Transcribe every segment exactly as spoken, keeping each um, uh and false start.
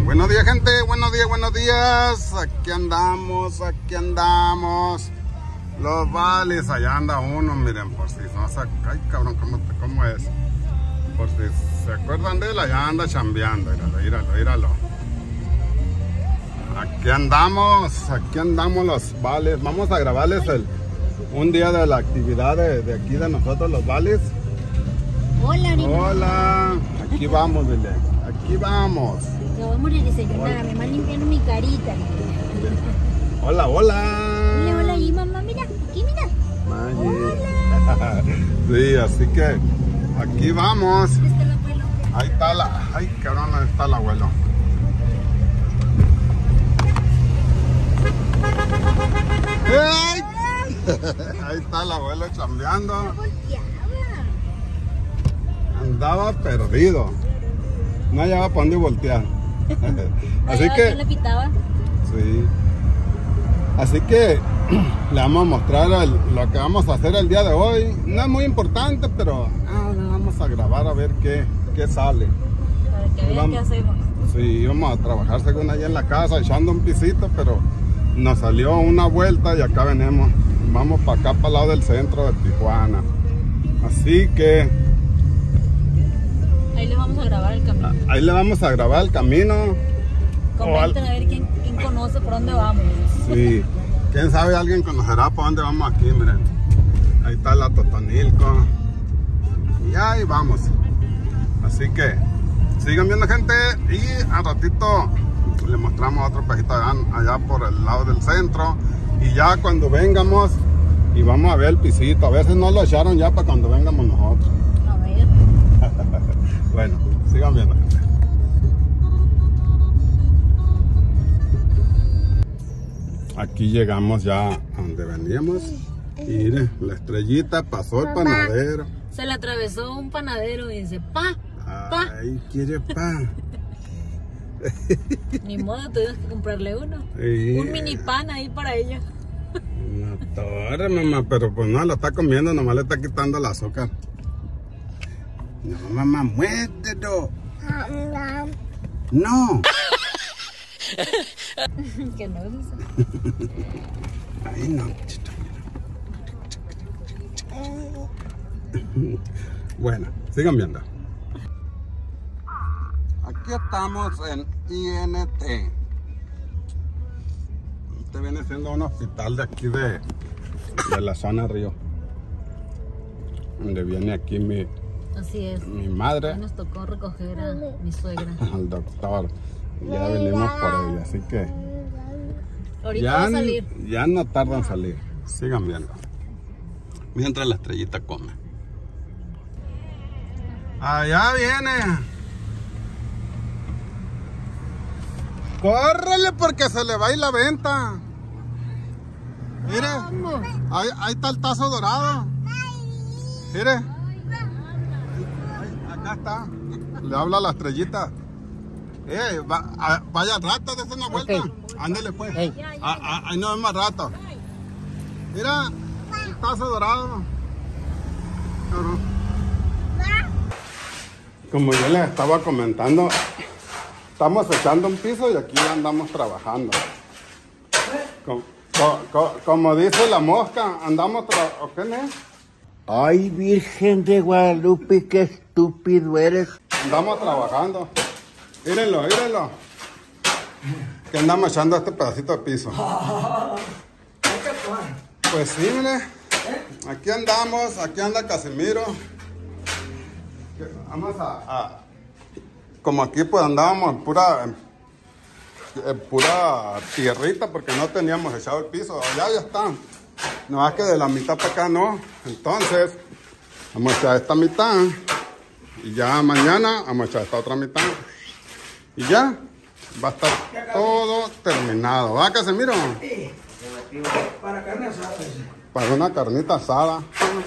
Buenos días, gente, buenos días, buenos días. Aquí andamos, aquí andamos. Los vales, allá anda uno, miren, por si no se... Ay, cabrón, ¿cómo, cómo es? Por si se acuerdan de él, allá anda chambeando, míralo, míralo, míralo. Aquí andamos, aquí andamos los vales. Vamos a grabarles el, un día de la actividad de, de aquí de nosotros, los vales. Hola, Nina. Hola, aquí vamos, dile, aquí vamos. Que vamos a desayunar, me van limpiando mi carita. Hola, hola. Hola, hola, y mamá, mira, aquí mira. Hola. Sí, así que aquí vamos. ¿Dónde está el abuelo? Ahí está la... Ay, cabrón, ahí está el abuelo. ¡Ay! Ahí está el abuelo chambeando. No volteaba. Andaba perdido. No hallaba para dónde voltear. Así Allá, que... ¿quién le pitaba? Sí. Así que le vamos a mostrar el, lo que vamos a hacer el día de hoy. No es muy importante, pero ah, vamos a grabar a ver qué, qué sale. Para que vean vamos, qué hacemos. Sí, vamos a trabajar según allá en la casa, echando un pisito, pero nos salió una vuelta y acá venimos. Vamos para acá, para el lado del centro de Tijuana. Así que... Ahí les vamos a grabar el camino. Ahí le vamos a grabar el camino. Comenten a ver quién, quién conoce por dónde vamos. Sí, quién sabe, alguien conocerá por dónde vamos aquí, miren. Ahí está la Totonilco. Y ahí vamos. Así que sigan viendo, gente, y al ratito le mostramos otro pejito allá, allá por el lado del centro. Y ya cuando vengamos y vamos a ver el pisito, a veces no lo echaron ya para cuando vengamos nosotros. A ver. Bueno, sigan viendo, gente. Aquí llegamos ya a donde veníamos. Mire, la estrellita pasó el panadero. Se le atravesó un panadero y dice, pa, pa. Ay, quiere pa. Ni modo, tuvimos que comprarle uno. Sí. Un mini pan ahí para ella. Una torre, mamá, pero pues no, lo está comiendo, nomás le está quitando el azúcar. No, mamá, muérdelo. No. Que no es eso. Ahí no. Bueno, sigan viendo. Aquí estamos en I N T. Este viene siendo un hospital de aquí de, de la zona Río. Donde viene aquí mi, Así es. mi madre. Hoy nos tocó recoger a mi suegra. Al doctor. Ya venimos por ella, así que Ahorita ya, va a salir. ya no tarda en salir. Sigan viendo. Mientras la estrellita come. Allá viene. Córrele porque se le va a ir la venta. Mire, ahí, ahí está el tazo dorado. Mire. Ahí, acá está. Le habla a la estrellita. Eh, va, a, vaya al rato, dése una vuelta. Okay. Ándale pues. Hey. A, a, ahí nos vemos más rato. Mira, el tazo dorado. Como yo les estaba comentando, estamos echando un piso y aquí andamos trabajando. Como, co, co, como dice la mosca, andamos trabajando. ¿Qué es? Ay, Virgen de Guadalupe, qué estúpido eres. Andamos trabajando. Mírenlo, mírenlo. Que andamos echando este pedacito de piso. Pues sí, mire. Aquí andamos, aquí anda Casimiro. Vamos a, a... Como aquí pues andábamos en pura... En pura tierrita porque no teníamos echado el piso. Allá ya está. No más que de la mitad para acá no. Entonces, vamos a echar esta mitad. Y ya mañana vamos a echar esta otra mitad. Y ya va a estar todo terminado. ¿Va, Casimiro? Sí. Para carne asada. Para una carnita asada.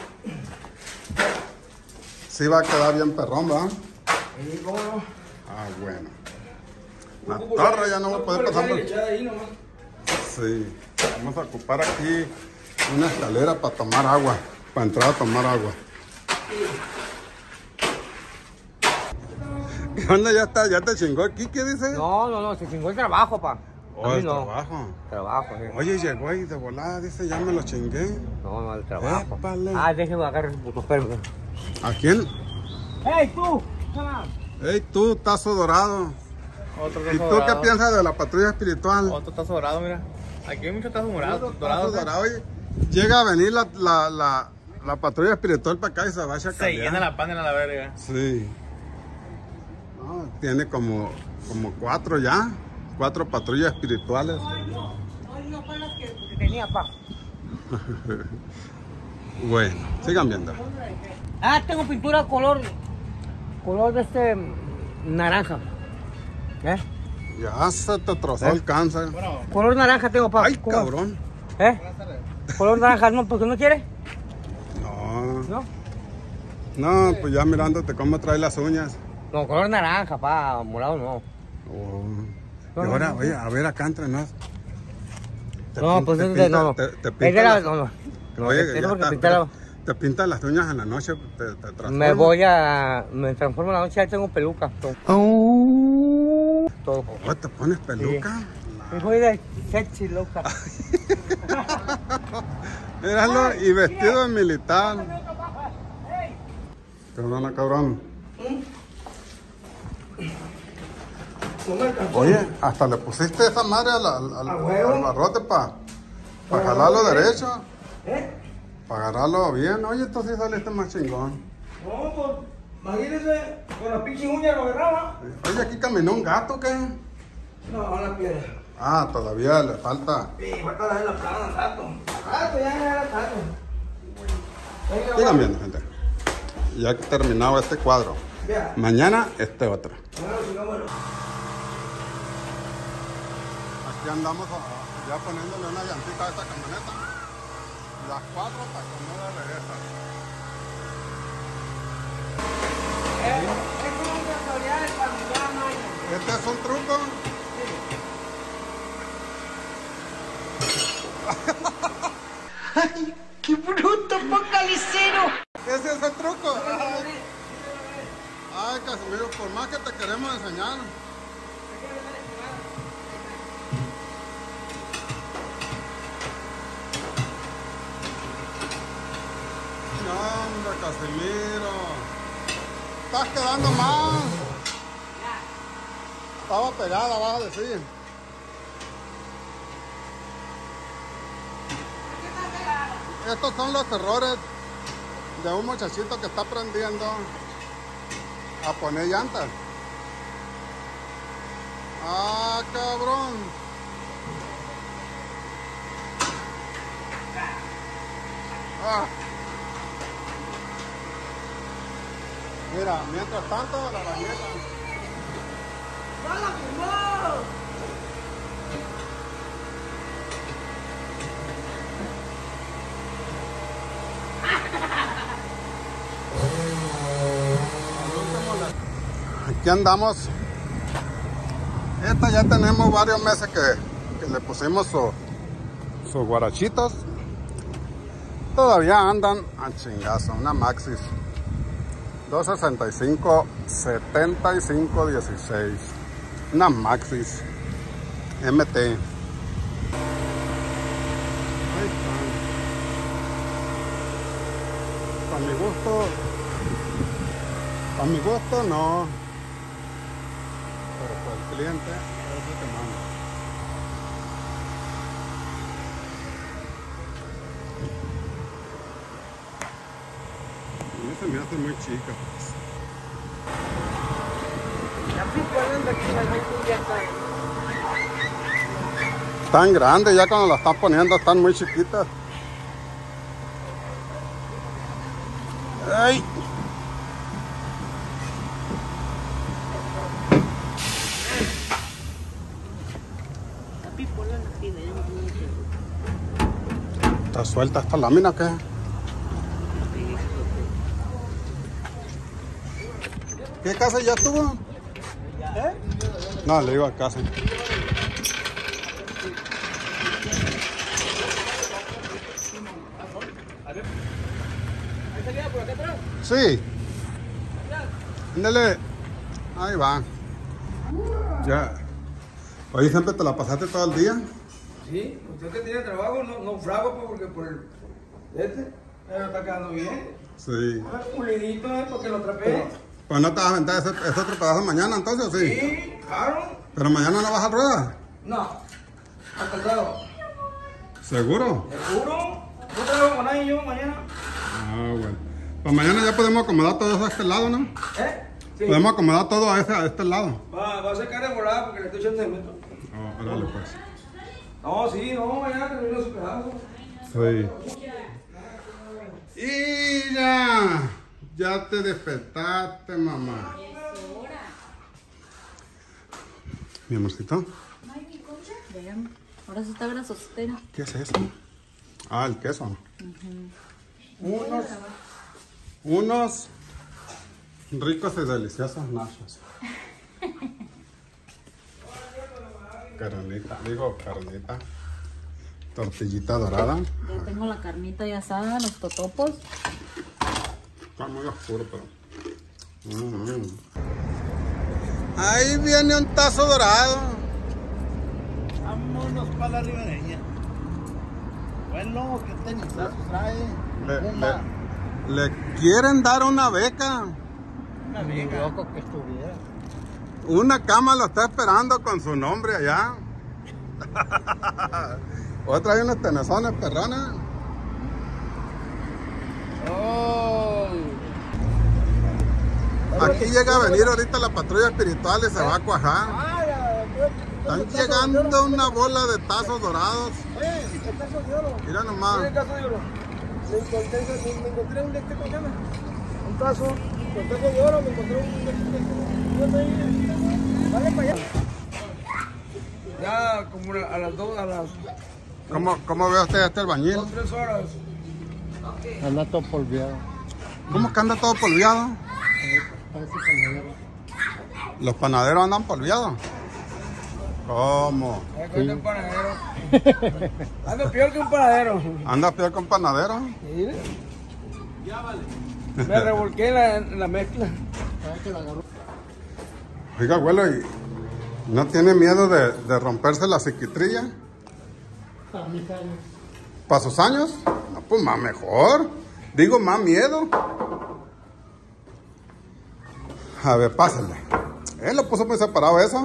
Sí va a quedar bien perrón, ¿verdad? Sí, ¿cómo no? Ah, bueno. La torre ya no va a poder pasar por... Sí. Vamos a ocupar aquí una escalera para tomar agua. Para entrar a tomar agua. onda? ¿Ya, está, ¿Ya te chingó el Kike, dice? No, no, no, se chingó el trabajo, pa. Oh, A mí el no. trabajo. Trabajo, sí. Oye, llegó ahí de volada, dice, ya me lo chingué. No, no, el trabajo. Épale. Ah, déjeme agarrar el puto perro. ¿A quién? ¡Hey, tú! Come Ey, tú, tazo dorado. Otro ¿Y tazo tú dorado. qué piensas de la patrulla espiritual? Otro tazo dorado, mira. Aquí hay muchos tazos morados, Tazo dorados. ¿eh? dorado. Oye, llega a venir la, la, la, la patrulla espiritual para acá y se vaya a Se cambiar. llena la panela a la verga. Sí. No, tiene como, como cuatro ya. Cuatro patrullas espirituales. Hoy no fue las que, que tenía, pa. Bueno, sigan viendo. Ah, tengo pintura color. Color de este. mm, naranja. ¿Eh? Ya se te trozó ¿Eh? el cáncer. Color naranja tengo, pa. Ay, ¿Cómo? cabrón. ¿Eh? Color naranja, no, porque no quiere. No, ¿No? no, pues ya mirándote cómo trae las uñas. No, color naranja, pa. Morado no. Oh. No, Y ahora, no, no. oye, a ver acá entre nos. Te No, pin- pues te es de. pinta- No, no. Te, te Es pinta de la. las- No, no. No, Oye, es ya porque está, pinté la- te pintas las uñas en la noche, te, te transformas. Me voy a. Me transformo en la noche, ya tengo peluca. Todo. Todo. Oh, ¿te pones peluca? Me voy de sexy loca. Míralo, y vestido de militar. Cabrón, cabrón. Oye, hasta le pusiste esa madre al, al, al, al barrote para pa jalarlo derecho. ¿Eh? Para agarrarlo bien. Oye, esto sí saliste más chingón. No, pues, imagínese, con la pinche uña lo agarraba. Oye, aquí caminó un gato, ¿qué? No, la piedra. Ah, todavía le falta. Sí, falta darle la plana al gato. Gato, ya no era gato. Venga, Sigan va. viendo, gente. Ya que terminado este cuadro. Vea. Mañana este otro. Bueno, sigámoslo. Aquí andamos a- ya poniéndole una llantita a esta camioneta. Las cuatro para que no le regresa. Es una casualidad de familiar, maña. Este es un truco. ¡Ay, qué bruto, focalicero! Ese es el truco. Ay, Ay, Casimiro, por más que te queremos enseñar. No, hombre, Casimiro. Estás quedando mal. Estaba pegada, vas a decir. Estos son los errores de un muchachito que está aprendiendo a poner llantas. Ah, cabrón. Ah. Mira, mientras tanto, la bañeta. Aquí andamos. Esta ya tenemos varios meses que, que le pusimos su- sus guarachitos. Todavía andan a chingazo. Una Maxis dos sesenta y cinco, setenta y cinco, dieciséis. Una Maxis M T. Ahí están. Para mi gusto, para mi gusto no. Pero para el cliente es lo que manda. A mí se me hace muy chica. Están grandes, ya cuando las están poniendo están muy chiquitas. ¡Ay! ¿Está suelta esta lámina o qué? ¿Qué casa ya estuvo? ¿Eh? No, le digo a casa. ¿Hay salida por acá atrás? Sí. Ándale. Ahí va. Ya. Oye, ¿siempre te la pasaste todo el día? Sí, usted que tiene trabajo no, no frago pues, porque por el... Este, pero está quedando bien. Sí. Ah, pulidito, ¿eh? Porque lo trapé. Pues no te vas a aventar ese, ese otro pedazo mañana, entonces, ¿o sí? Sí, claro. Pero mañana no vas a rueda. No, acordado. ¿Seguro? ¿Seguro? ¿No traigo con nadie yo mañana? Ah, bueno. Pues mañana ya podemos acomodar todo eso a este lado, ¿no? ¿Eh? Sí. Podemos acomodar todo a, ese, a este lado. Va, va a secar de volada porque le estoy echando de metro. Oh, órale, pues. No, sí, no, mañana termino su pedazo. Sí. Y ya. Ya te despertaste, mamá. Mi amorcito. Vean, ahora sí está grasositera. ¿Qué es eso? Ah, el queso. Uh-huh. Unos, unos ricos y deliciosos nachos. Carnita, digo carnita. Tortillita dorada. Ya tengo la carnita ya asada, los totopos. Está muy oscuro, pero... Mm-hmm. Ahí viene un tazo dorado. Vámonos para la ribereña. Bueno, ¿qué tenizazos trae? Le, le, le quieren dar una beca. Una beca. Loco que estuviera. Una cama lo está esperando con su nombre allá. Otra hay unos tenezones perrones. Oh. Aquí llega a venir ahorita la patrulla espiritual y se va a cuajar. Están llegando una bola de tazos dorados. Oye, el tazo de oro. Mira nomás. El tazo de oro. Me encontré, me, me encontré un este, ¿cómo se llama? Un tazo, con tazo de oro, me encontré un... Vale para allá. Ya como a las dos, a las ¿Cómo, cómo ve usted este albañil? dos, tres horas. Anda todo polviado. ¿Cómo que anda todo polviado? Parece panadero. ¿Los panaderos andan polviados? ¿Cómo? Ahí cuenta un panadero. Ando peor que un panadero. ¿Anda peor con panadero? Mire. Ya vale. Me revolqué en la, en la mezcla. Oiga, abuelo, ¿y no tiene miedo de, de romperse la psiquitrilla? Para mis años. ¿Para sus años? No, pues más mejor. Digo, más miedo. A ver, pásale. Él lo puso muy separado eso.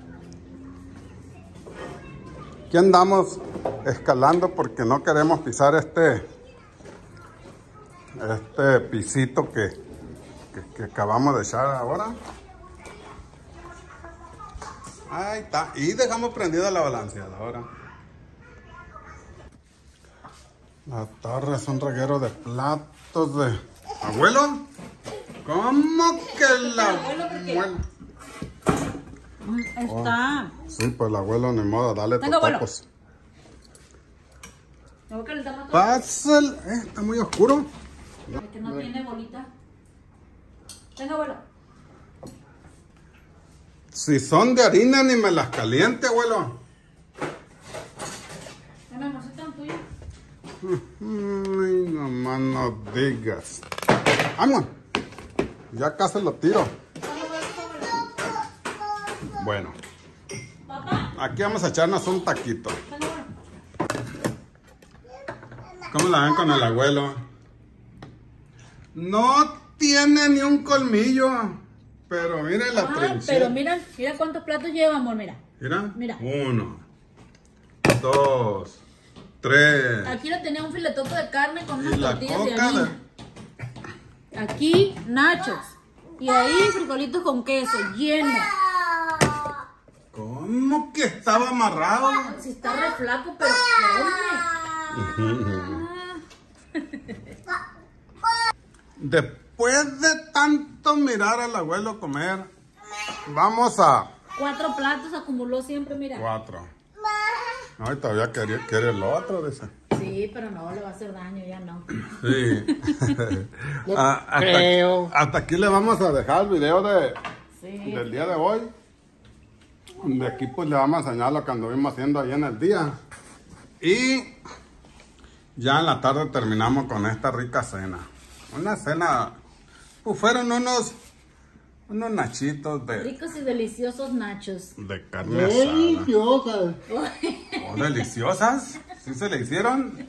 Aquí andamos escalando porque no queremos pisar este este pisito que, que, que acabamos de echar ahora. Ahí está. Y dejamos prendida la balanceadora. La torre es un reguero de platos de... ¿Abuelo? ¿Cómo que la abuelo? Está. Sí, pues el abuelo ni modo, dale Venga, abuelo. totopos. ¿Me voy a calentar más? Pásale. Eh, está muy oscuro. Es que no tiene bolita. Venga, abuelo. Si son de harina, ni me las caliente, abuelo. Venga, no son tuyo. Ay, nomás no digas. ¡Vamos! Ya casi lo tiro. Bueno. Aquí vamos a echarnos un taquito. ¿Cómo la ven con el abuelo? No tiene ni un colmillo. Pero miren la Ah, trinchera. pero mira, mira cuántos platos lleva, amor, mira. Mira. Mira. Uno. Dos. Tres. Aquí lo tenía un filetopo de carne con Y unas la tortillas de coca harina. Aquí, nachos. Y ahí, frijolitos con queso, lleno. ¿Cómo que estaba amarrado? Si está re flaco, pero come. Después de tanto mirar al abuelo comer, vamos a Cuatro platos acumuló siempre, mira. cuatro. No, y todavía quiere, quiere el otro, dice. Sí, pero no, le va a hacer daño, ya no. Sí. Ah, hasta, creo. hasta aquí le vamos a dejar el video de, Sí. del día de hoy. De aquí pues le vamos a enseñar lo que anduvimos haciendo ahí en el día. Y ya en la tarde terminamos con esta rica cena. Una cena, pues fueron unos Unos nachitos de, Ricos y deliciosos nachos. de carne asada. Deliciosas. Oh, deliciosas. ¿Sí se le hicieron?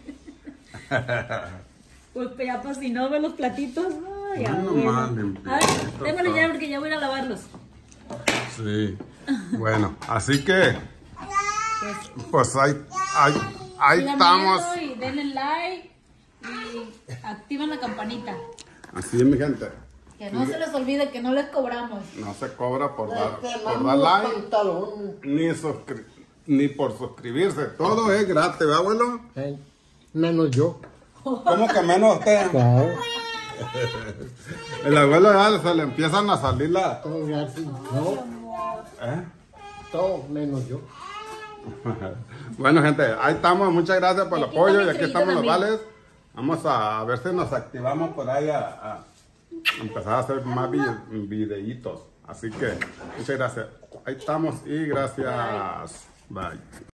Pues ya pues si no ve los platitos. Ay, No, abuelo. más A ver, limpiecitos, démosle todo. ya porque ya voy a ir a lavarlos. Sí. Bueno, así que, pues ahí, ahí, ahí Sigan estamos. viendo y denle like y activen la campanita. Así es, mi gente. Que no se les olvide que no les cobramos. No se cobra por dar, Te por mando dar los like, pantalones. ni, suscri- ni por suscribirse. Todo es gratis, ¿verdad, abuelo? Eh, Menos yo. ¿Cómo que menos usted? Claro. El abuelo ya se le empiezan a salir las... Todo gratis. No, ¿eh? todo menos yo. Bueno, gente, ahí estamos. Muchas gracias por Y el aquí apoyo. está Y mi aquí estrellita estamos los también. vales. Vamos a ver si nos activamos por ahí a, a empezar a hacer más vi- videitos. Así que muchas gracias. Ahí estamos y gracias. Bye.